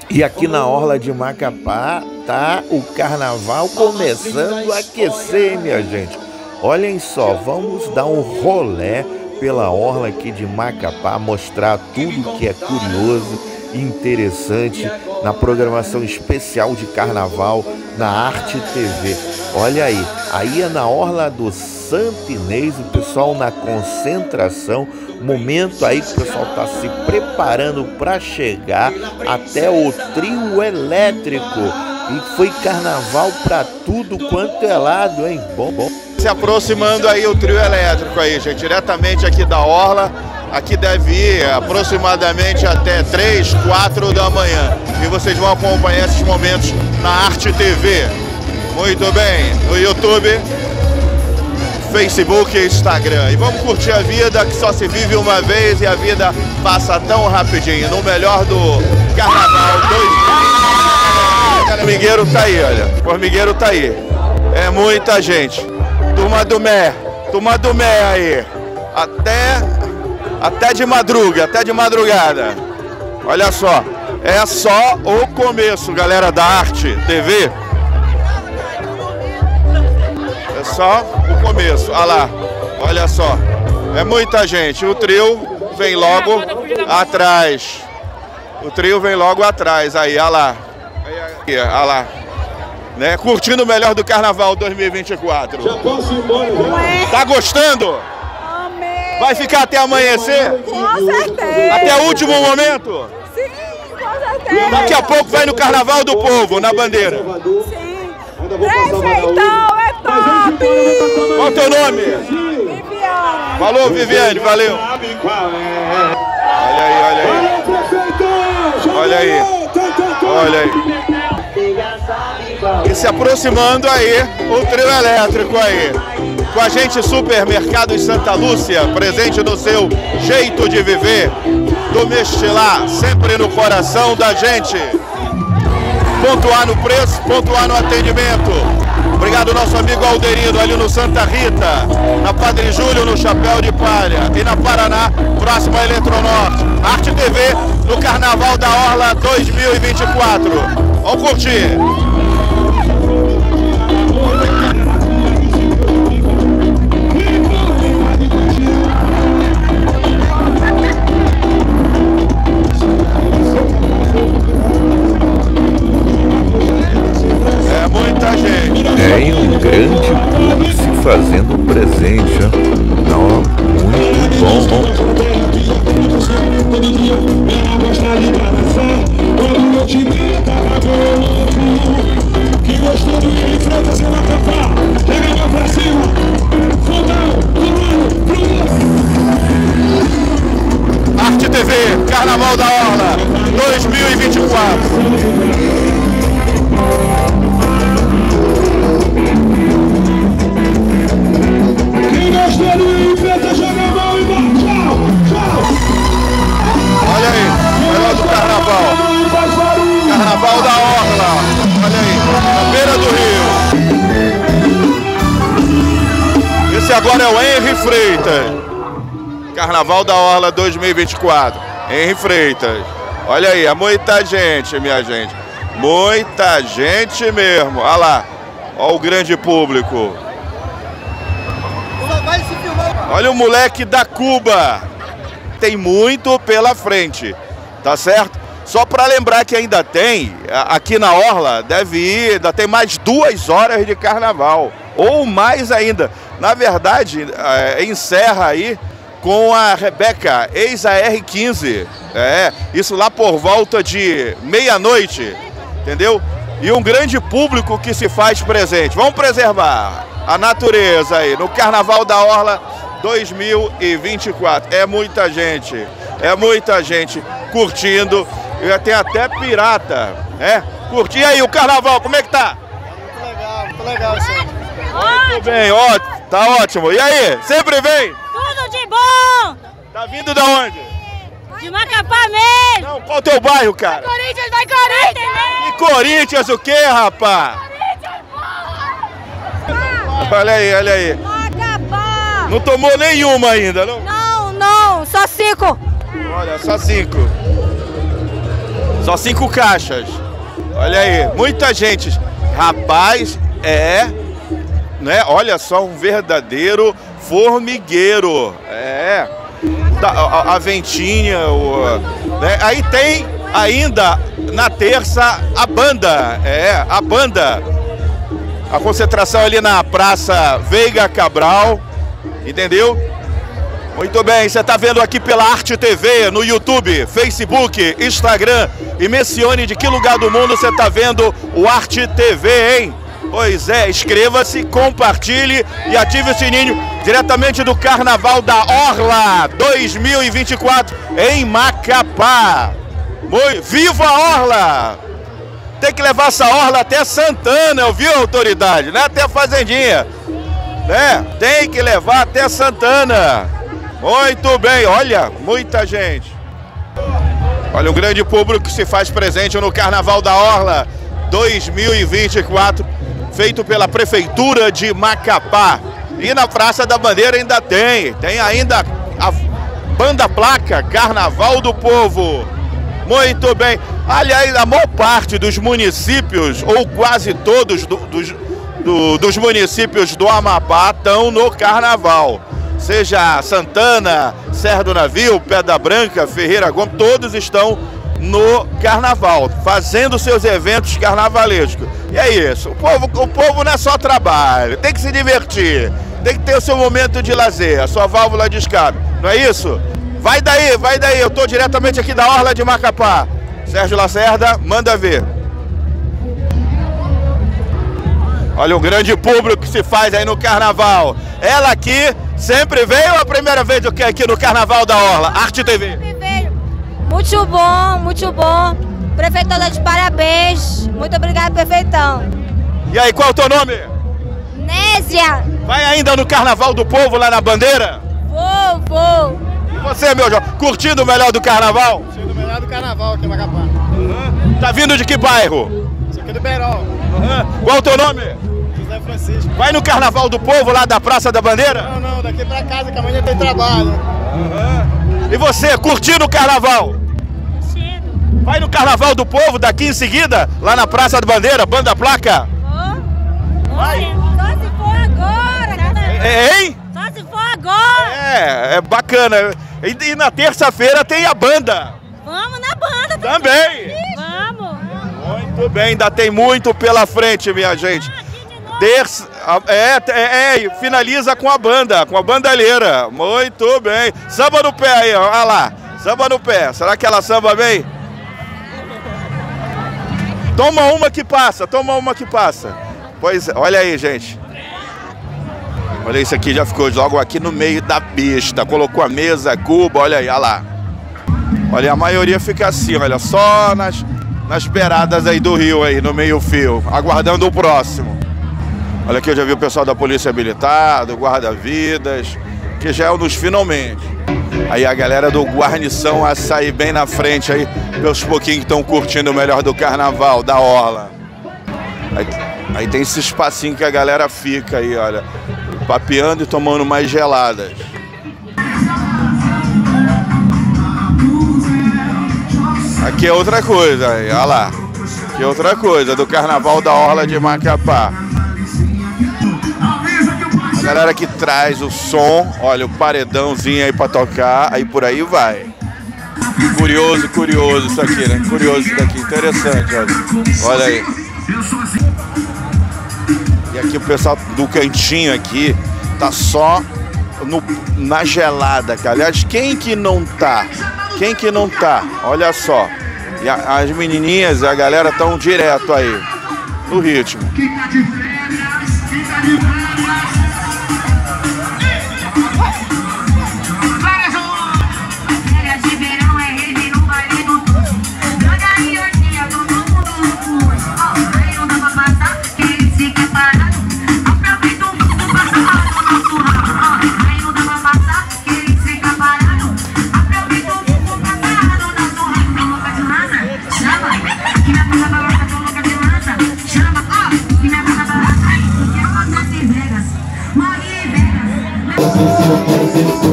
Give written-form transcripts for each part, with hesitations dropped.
E aqui na orla de Macapá tá o carnaval começando a aquecer, minha gente. Olhem só, vamos dar um rolé pela orla aqui de Macapá, mostrar tudo que é curioso e interessante na programação especial de carnaval na Arte TV. Olha aí é na orla do Santo Inês, o pessoal na concentração, momento aí que o pessoal está se preparando para chegar até o trio elétrico. E foi carnaval para tudo quanto é lado, hein? Bom. Se aproximando aí o trio elétrico aí, gente, diretamente aqui da orla. Aqui deve ir aproximadamente até 3, 4 da manhã. E vocês vão acompanhar esses momentos na Arte TV. Muito bem, no YouTube, Facebook e Instagram. E vamos curtir a vida que só se vive uma vez e a vida passa tão rapidinho. No melhor do Carnaval 2020. O formigueiro tá aí, olha. O formigueiro tá aí. É muita gente. Turma do Mé aí. Até de madrugada. Olha só. É só o começo, galera da Arte TV. É só o começo. Olha lá. Olha só. É muita gente. O trio vem logo atrás. O trio vem logo atrás. Aí, olha lá. Olha lá. Né? Curtindo o melhor do Carnaval 2024. Já posso ir embora? Tá gostando? Amém. Vai ficar até amanhecer? Com certeza. Até o último momento? Sim, com certeza. Daqui a pouco vai no Carnaval do Povo, na bandeira. Sim. Prefeitão é top. Qual é o teu nome? Viviane. Falou, Viviane, valeu. Olha aí. Olha aí. Olha aí. E se aproximando aí, o trio elétrico aí. Com a gente, Supermercados Santa Lúcia, presente no seu jeito de viver. Do Mestilar, sempre no coração da gente. Pontuar no preço, pontuar no atendimento. Obrigado nosso amigo Alderino, ali no Santa Rita. Na Padre Júlio, no Chapéu de Palha. E na Paraná, próximo a Eletronorte. Arte TV, no Carnaval da Orla 2024. Vamos curtir. É muita gente. É, e um grande público se fazendo presente, ó. Não, muito bom. Arte TV, Carnaval da Orla 2024. Olha aí, melhor do Carnaval. Carnaval da Orla. Olha aí, na beira do Rio. Esse agora é o Henry Freitas. Carnaval da Orla 2024. Henry Freitas. Olha aí, é muita gente, minha gente. Muita gente mesmo. Olha lá. Olha o grande público. Olha o moleque da Cuba. Tem muito pela frente, tá certo? Só para lembrar que ainda tem, aqui na Orla, deve ir, ainda tem mais 2 horas de carnaval, ou mais ainda. Na verdade, encerra aí com a Rebeca, ex-AR-15, isso lá por volta de meia-noite, entendeu? E um grande público que se faz presente. Vamos preservar a natureza aí, no Carnaval da Orla 2024. É muita gente curtindo. Tem até pirata, curtir aí o carnaval, como é que tá? Muito legal isso aí. Muito bem, ó, tá ótimo. E aí, sempre vem? Tudo de bom! Tá vindo da onde? De Macapá mesmo! Não, qual é o teu bairro, cara? Corinthians, vai Corinthians! E Corinthians o quê, rapaz? Olha aí. Macapá! Não tomou nenhuma ainda, não? Não, só 5. Olha, só 5. Só 5 caixas. Olha aí, muita gente. Rapaz, né? Olha só, um verdadeiro formigueiro. A ventinha, né? Aí tem ainda na terça a banda. A banda. A concentração ali na Praça Veiga Cabral. Entendeu? Muito bem, você está vendo aqui pela Arte TV, no YouTube, Facebook, Instagram. E mencione de que lugar do mundo você está vendo o Arte TV, hein? Pois é, inscreva-se, compartilhe e ative o sininho diretamente do Carnaval da Orla 2024 em Macapá. Viva a Orla! Tem que levar essa Orla até Santana, ouviu, autoridade? Não é até a Fazendinha. Tem que levar até Santana. Muito bem, olha, muita gente. Olha, um grande público que se faz presente no Carnaval da Orla 2024, feito pela Prefeitura de Macapá. E na Praça da Bandeira ainda tem ainda a banda placa Carnaval do Povo. Muito bem. Aliás, a maior parte dos municípios, ou quase todos dos municípios do Amapá estão no Carnaval. Seja Santana, Serra do Navio, Pedra Branca, Ferreira Gomes, todos estão no Carnaval, fazendo seus eventos carnavalescos. E é isso, o povo não é só trabalho, tem que se divertir, tem que ter o seu momento de lazer, a sua válvula de escape, não é isso? Vai daí, eu estou diretamente aqui da Orla de Macapá. Sérgio Lacerda, manda ver. Olha o grande público que se faz aí no Carnaval. Ela aqui sempre veio ou a primeira vez aqui no Carnaval da Orla? Arte TV. Sempre veio. Muito bom. Prefeitão tá de parabéns. Muito obrigado, prefeitão. E aí, qual é o teu nome? Nésia. Vai ainda no Carnaval do Povo lá na Bandeira? Vou. E você, meu jovem, curtindo o melhor do Carnaval? Curtindo o melhor do Carnaval aqui em Macapá. Tá vindo de que bairro? Isso aqui é do Berol. Qual é o teu nome? José Francisco. Vai no Carnaval do Povo lá da Praça da Bandeira? Não, daqui pra casa que amanhã tem trabalho. E você, curtindo o Carnaval? Curtindo. Vai no Carnaval do Povo daqui em seguida, lá na Praça da Bandeira, banda placa? Vai. Só se for agora. Hein? Só se for agora. É bacana. E na terça-feira tem a banda. Vamos na banda. Também. Vamos. Muito bem, ainda tem muito pela frente, minha gente. Finaliza com a bandalheira. Muito bem. Samba no pé aí, ó. Olha lá. Samba no pé. Será que ela samba bem? Toma uma que passa. Pois é, olha aí, gente. Olha isso aqui, já ficou logo aqui no meio da pista. Colocou a mesa, cuba, olha aí, olha lá. Olha, a maioria fica assim, olha, só nas beiradas aí do rio, aí, no meio-fio, aguardando o próximo. Olha aqui, eu já vi o pessoal da Polícia Militar, do Guarda-Vidas, que já é um dos finalmente. Aí a galera do Guarnição a sair bem na frente aí, pelos pouquinhos que estão curtindo o melhor do Carnaval, da Orla. Aí tem esse espacinho que a galera fica aí, olha, papeando e tomando mais geladas. Aqui é outra coisa, aí, olha lá. Aqui é outra coisa, do Carnaval da Orla de Macapá. A galera que traz o som, olha, o paredãozinho aí pra tocar, aí por aí vai. Curioso isso aqui, né? Curioso isso daqui, interessante, olha aí. E aqui o pessoal do cantinho aqui tá só na gelada, cara. Aliás, quem que não tá? Olha só. E as menininhas, a galera tão direto aí, no ritmo.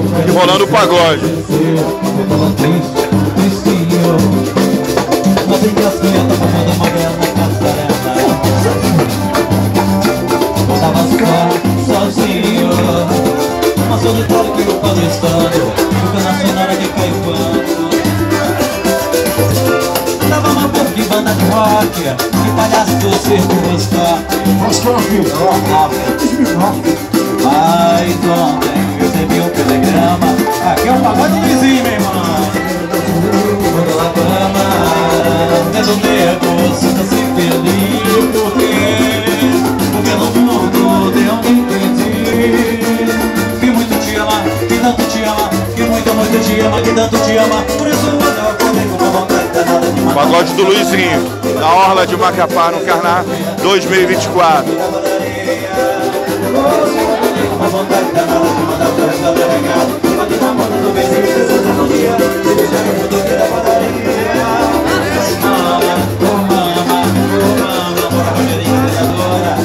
Rolando o pagode. banda de rock, que palhaço do circo você tá. Mas ontem eu recebi um telegrama. Aqui é o pagode do vizinho, meu irmão. Quando ela clama, tendo medo, sinta-se feliz. Porque no mundo tem alguém que diz que muito te ama, que tanto te ama, que muito te ama, que tanto te ama. Por isso eu acordei com uma vontade danada de matar. Pagode do Luizinho, na Orla de Macapá, no Carnaval 2024. Uma vontade danada de mandar pra essa delegada. Bate na mão do vizinho, Jesus no dia. Se deixar eu vou ter a padaria. Mama, oh mama, bora Rogerinha Predadora.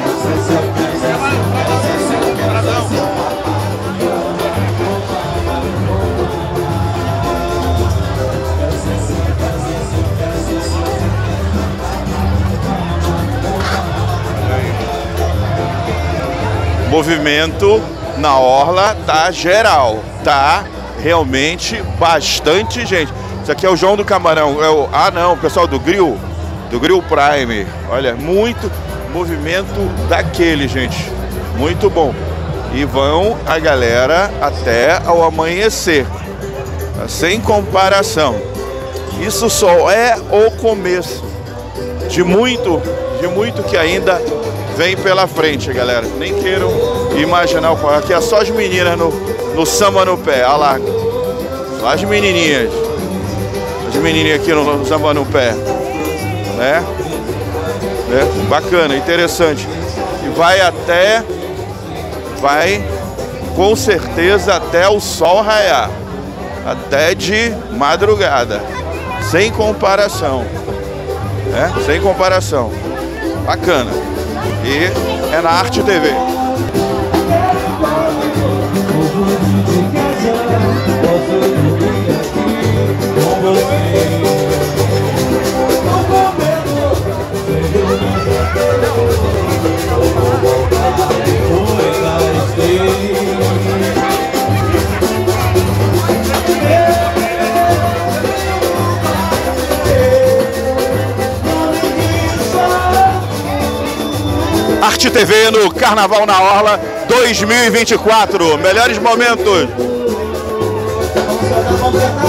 Movimento na Orla tá geral, tá realmente bastante gente. Isso aqui é o João do Camarão, o pessoal do Grill Prime. Olha, muito movimento daquele, gente, muito bom. E vão a galera até ao amanhecer, sem comparação. Isso só é o começo de muito que ainda vem pela frente, galera. Nem queiram imaginar o qual. Aqui é só as meninas no samba no pé. Olha lá. Só as menininhas. As menininhas aqui no samba no pé. Né? Bacana, interessante. E vai com certeza até o sol raiar. Até de madrugada. Sem comparação. Né? Sem comparação. Bacana. E é na Arte TV. Arte TV no Carnaval na Orla 2024. Melhores momentos.